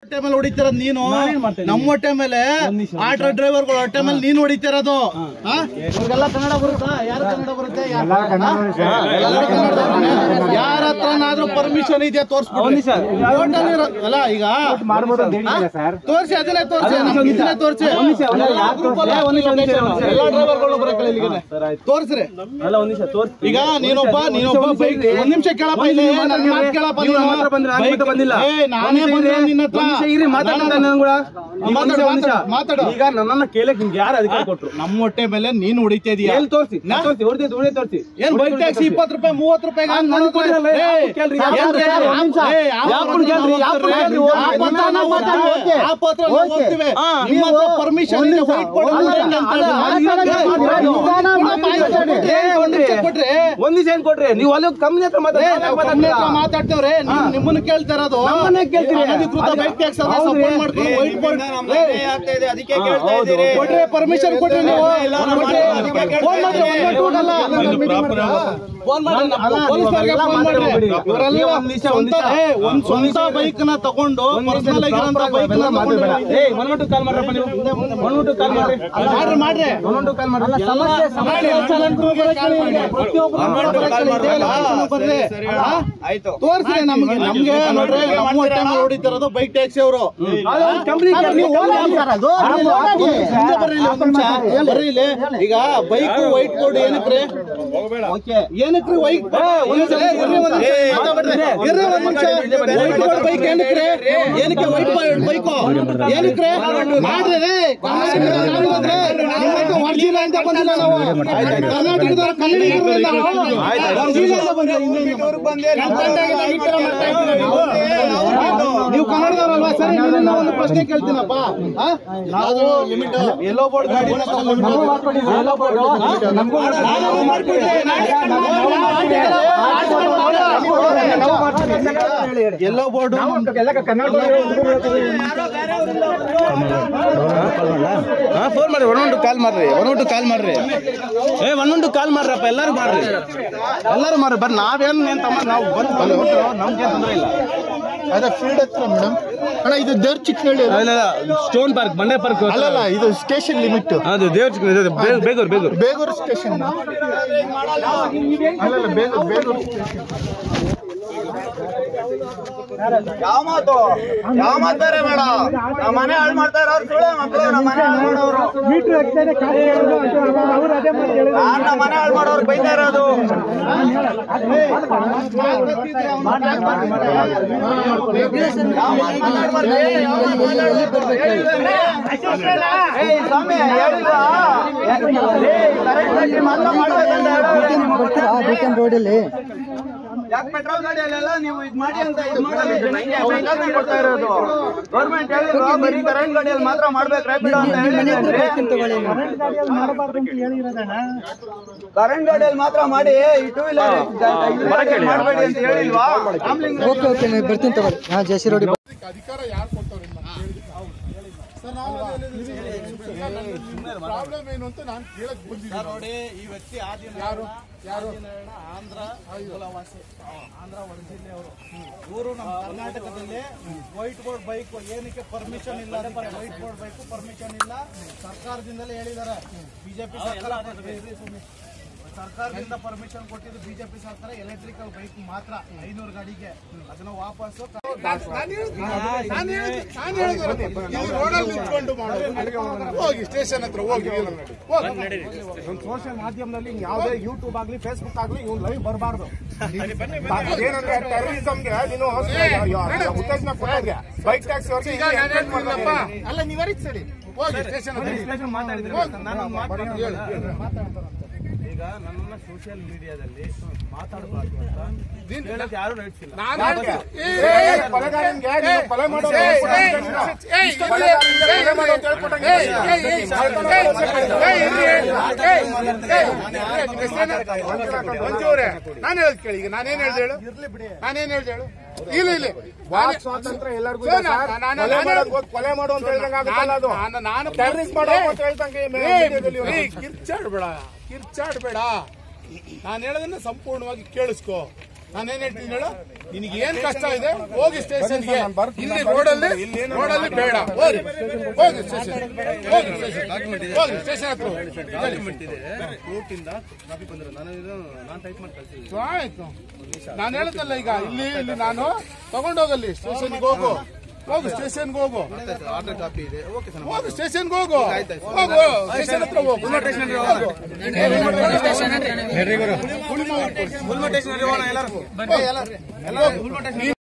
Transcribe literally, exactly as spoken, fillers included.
ಹೊಟ್ಟೆ ಮೇಲೆ ಹೊಡಿತಿರೋದು ನೀನು, ನಮ್ಮ ಹೊಟ್ಟೆ ಮೇಲೆ ಆಟೋ ಡ್ರೈವರ್ಗಳು ಹೊಟ್ಟೆ ಮೇಲೆ ನೀನು ಹೊಡಿತಿರೋದು. ಇವ್ರಿಗೆಲ್ಲ ಕನ್ನಡ ಬರುತ್ತಾ? ಯಾರು ಕನ್ನಡ ಬರುತ್ತೆ? ಯಾರ ಹತ್ರನಾದ್ರೂ ಪರ್ಮಿಷನ್ ಇದೆಯಾ ತೋರಿಸ್ಬಿಡಿ. ಅಲ್ಲ ಈಗ ತೋರಿಸಿ, ಅದನ್ನೇ ತೋರಿಸಿ, ನಮ್ಗೆ ತೋರಿಸಿ. ಎಲ್ಲ ಡ್ರೈವರ್ಗಳು ಬರಕ್ಕೆ ತೋರಿಸ್ರಿ. ಈಗ ನೀನೊಬ್ಬ ನೀನೊಬ್ಬ ಬೈಕ್ ಒಂದ್ ನಿಮಿಷ ಕೇಳಪ್ಪ, ಇಲ್ಲಿ ನನ್ನ ಮಾತು ಕೇಳಪ್ಪ. ನಾನೇ ಬಂದ್ರೆ ನಿನ್ನ ಹತ್ರ ಮಾತಾಡು. ಈಗ ನನ್ನ ಕೇಳಕ್ ನಿಮ್ಗೆ ಯಾರು ಅಧಿಕಾರ ಕೊಟ್ರು? ನಮ್ಮ ಹೊಟ್ಟೆ ಮೇಲೆ ನೀನು ಹೊಡಿತಾ ಇದೀಯ. ತೋರಿಸಿ ತೋರಿಸಿ. ಏನ್ ಬೈಕ್ ಟ್ಯಾಕ್ಸಿ ಇಪ್ಪತ್ತು ರೂಪಾಯಿ ಮೂವತ್ತು ರೂಪಾಯಿ ಪರ್ಮಿಷನ್ ಒಂದ್ ದಿವಸ ಏನ್ ಕೊಟ್ರಿ ನೀವು? ಅಲ್ಲಿ ಕಂಪ್ನಿ ಹತ್ರ ಮಾತಾಡ್ತೇವ್ರೆ, ನಿಮ್ಮನ್ನ ಕೇಳ್ತಾ ಇರೋದು. ಕೊಟ್ರೆ ಪರ್ಮಿಷನ್ ಕೊಟ್ರಿ ನೀವು? ಒಂದ್ ಸ್ವಂತ ಬೈಕ್ ನ ತಗೊಂಡು ಪರ್ಸನಲ್ ಆಗಿರೋಂತ ಬೈಕ್ ಮಾಡ್ರಿ. ತೋರಿಸ್ರಿ ನಮ್ಗೆ. ನಮ್ಗೆ ನೋಡ್ರಿ, ನಮ್ಮ ಹೊಟ್ಟೆ ಮೇಲೆ ಹೊಡಿತಿರೋದು ಬೈಕ್ ಟ್ಯಾಕ್ಸಿ ಅವರು. ಈಗ ಬೈಕ್ ವೈಟ್ ಬೋರ್ಡ್ ಏನಕ್ರಿ? ಏನಕ್ರಿ ವೈಟ್ ಬೈಕ್ ಏನಕ್ರಿ? ಏನಕ್ಕೆ ವೈಟ್ ಬೈಕ್ ಏನಕ್ರಿ? ಮಾಡ್ರಿ. ಒರಿಜಿನಲ್ ಅಂತ ಬಂದಿಲ್ಲ ನಾವು. ಕರ್ನಾಟಕದವ್ರ ನೀವು ಕನ್ನಡದವರಲ್ವಾ? ಸರಿ, ಒಂದು ಪ್ರಶ್ನೆ ಕೇಳ್ತೀನಪ್ಪ. ನಾವು ಎಲ್ಲೋ ಬೋರ್ಡ್ ಗಾಡಿ ಎಲ್ಲೋ ಬೋರ್ಡ್ ಫೋನ್ ಮಾಡ್ರಿ. ಒನ್ ಟು ಕಾಲ್ ಮಾಡ್ರಿ. ಒನ್ ಟು ಕಾಲ್ ಮಾಡ್ರಿ. ಏ ಒನ್ ಟು ಕಾಲ್ ಮಾಡ್ರಪ್ಪ. ಎಲ್ಲಾರು ಮಾಡ್ರಿ, ಎಲ್ಲಾರು ಮಾಡ್ರಿ. ಬರ್ರಿ. ನಾವೇನು ಏನ್ ತಮ್ಮ ನಾವು ಬಂದು ನಮ್ಗೆ ತೊಂದರೆ ಇಲ್ಲ. ಅದೇ ಫೀಲ್ಡ್ ಹತ್ರ ಮೇಡಮ್. ಅಣ್ಣ ಇದು ದೇವ್ರ ಚಿಕ್ಕನಹಳ್ಳಿ ಸ್ಟೋನ್ ಪಾರ್ಕ್, ಬಂಡೆ ಪಾರ್ಕ್ ಅಲ್ಲಲ್ಲ, ಇದು ಸ್ಟೇಷನ್ ಲಿಮಿಟ್. ಅದು ದೇವ್ರ ಚಿಕ್ಕನಹಳ್ಳಿ, ಬೇಗೂರು ಬೇಗೂರು ಬೇಗೂರು ಸ್ಟೇಷನ್. ಅಲ್ಲಲ್ಲ, ಬೇಗೂರು ಬೇಗೂರು ಸ್ಟೇಷನ್. ಯಾವ ಮಾತು ಯಾವ ಮಾತಾರೆ ಬೇಡ. ನಮ್ಮ ಮನೆ ಹಾಳು ಮಾಡ್ತಾ ಇರೋರು ಸುಳ್ಳೆ ಮಕ್ಕಳು. ನಮ್ಮ ಮನೆ ಹಾಳು ಮಾಡೋರು ನಮ್ಮ ಮನೆ ಹಾಳು ಮಾಡೋರು ಬೈತಾ ಇರೋದು. ರೋಡಲ್ಲಿ ಯಾಕೆ ಪೆಟ್ರೋಲ್ ಗಾಡಿಯಲ್ಲೆಲ್ಲ ನೀವು ಇದು ಮಾಡಿ ಅಂತ ಇದು ಮಾಡಿ ಕೊಡ್ತಾ ಇರೋದು? ಗೌರ್ಮೆಂಟ್ ಹೇಳಿದ್ರು ಬರೀ ಕರೆಂಟ್ ಗಾಡಿಯಲ್ಲಿ ಮಾತ್ರ ಮಾಡ್ಬೇಕು ರ್ಯಾಪಿಡ್ ಅಂತ ಹೇಳಿ. ಕರೆಂಟ್ ಗಾಡಿಯಲ್ಲಿ ಮಾತ್ರ ಮಾಡಿ, ಈ ಟೂ ವೀಲರ್ ಮಾಡಬೇಡಿ ಅಂತ ಹೇಳಿಲ್ವಾ? ಬರ್ತೀನಿ ತಗೊಳ್ಳಿ. ಹಾ, ಜಯಶ್ರೀ ರೋಡಿ ಅಧಿಕಾರ ಯಾರು ಕೊಟ್ಟವ್ರೆ ಸರ್? ನಾವು ಪ್ರಾಬ್ಲಮ್ ಏನು ಅಂತ ನಾನು ಕೇಳಕ್ ಬಂದಿದ್ದೀನಿ ನೋಡಿ. ಈ ವ್ಯಕ್ತಿ ಯಾರು ಯಾರು ಆಂಧ್ರ ಮೂಲವಾಸಿ, ಆಂಧ್ರ ಒಳಜಿಲ್ಲೆ ಅವರು. ಇವರು ನಮ್ಮ ಕರ್ನಾಟಕದಲ್ಲಿ ವೈಟ್ ಬೋರ್ಡ್ ಬೈಕ್ ಏನಕ್ಕೆ ಪರ್ಮಿಷನ್ ಇಲ್ಲ? ವೈಟ್ ಬೋರ್ಡ್ ಬೈಕ್ ಪರ್ಮಿಷನ್ ಇಲ್ಲ, ಸರ್ಕಾರದಿಂದಲೇ ಹೇಳಿದ್ದಾರೆ. ಬಿಜೆಪಿ ಸರ್ಕಾರ ಸರ್ಕಾರದಿಂದ ಪರ್ಮಿಷನ್ ಕೊಟ್ಟಿದ್ದು ಬಿಜೆಪಿ ಸರ್ಕಾರ. ಎಲೆಕ್ಟ್ರಿಕಲ್ ಬೈಕ್ ಮಾತ್ರ ಐನೂರು ಗಾಡಿಗೆ. ಅದನ್ನ ವಾಪಸ್ಸು ಹೋಗಿ ಸ್ಟೇಷನ್ ಹತ್ರ ಹೋಗಿ. ಸೋಷಿಯಲ್ ಮಾಧ್ಯಮದಲ್ಲಿ ಯಾವುದೇ ಯೂಟ್ಯೂಬ್ ಆಗ್ಲಿ ಫೇಸ್ಬುಕ್ ಆಗ್ಲಿ ಇವ್ನು ಲೈವ್ ಬರಬಾರ್ದು. ಏನಂದ್ರೆ ಟೆರರಿಸಂಗೆ ನೀನು ಉತ್ತೇಜನ ಕೊಡೋಗೆ ಬೈಕ್ ಟ್ಯಾಕ್ಸಿ ಅಲ್ಲ, ನೀವು ಸರಿ ಹೋಗಿ ಸ್ಟೇಷನ್ ಮಾತಾಡಿದ್ರೆ ಈಗ ನನ್ನನ್ನ ಸೋಷಿಯಲ್ ಮೀಡಿಯಾದಲ್ಲಿ ಮಾತಾಡಬಾರ್ದು ಅಂತ ಯಾರು ರೈಟ್ಸ್ ಇಲ್ಲ. ನಾನು ಹೇಳ್ದು ಕೇಳಿ. ಈಗ ನಾನೇನ್ ಹೇಳ್ದೆ ಹೇಳು? ನಾನೇನ್ ಹೇಳ್ದೆ ಹೇಳು? ಇಲ್ಲ ಇಲ್ಲ, ವಾಕ್ ಸ್ವಾತಂತ್ರ್ಯ ಎಲ್ಲರಿಗೂ. ಕೊಲೆ ಮಾಡು ಅಂತ ಹೇಳ್ದಂಗೆ ನಾನು ಟೆರರಿಸ್ಟ್ ಮಾಡೋ ಅಂತ ಹೇಳ್ದಂಗೆ ಕಿರ್ಚಾಡ್ಬೇಡ ಕಿರ್ಚಾಡ್ಬೇಡ. ನಾನು ಹೇಳೋದನ್ನ ಸಂಪೂರ್ಣವಾಗಿ ಕೇಳಿಸ್ಕೊ. ನಾನೇನ್ ಹೇಳ್ತೀನಿ ಹೇಳು, ನಿನಗೆ ಏನ್ ಕಷ್ಟ ಇದೆ ಹೋಗಿ ಸ್ಟೇಷನ್ಗೆ. ಇಲ್ಲಿ ರೋಡಲ್ಲಿ ರೋಡಲ್ಲಿ ಬೇಡ, ಹೋಗಿ ಹೋಗಿ ಸ್ಟೇಷನ್ ಹೋಗಿ ಸ್ಟೇಷನ್ ಹೋಗಿ ಸ್ಟೇಷನ್ ಹತ್ರ ಆಯ್ತು. ನಾನು ಹೇಳ್ತಲ್ಲ ಈಗ ಇಲ್ಲಿ ಇಲ್ಲಿ ನಾನು ತಗೊಂಡೋಗಲ್ಲಿ ಸ್ಟೇಷನ್ಗೆ ಹೋಗು ಹೋಗು ಸ್ಟೇಷನ್ಗೆ ಹೋಗು ಹೋಗು ಸ್ಟೇಷನ್ಗೆ ಹೋಗು ಹೋಗು ಸ್ಟೇಷನ್ ಹತ್ರ ಹೋಗು.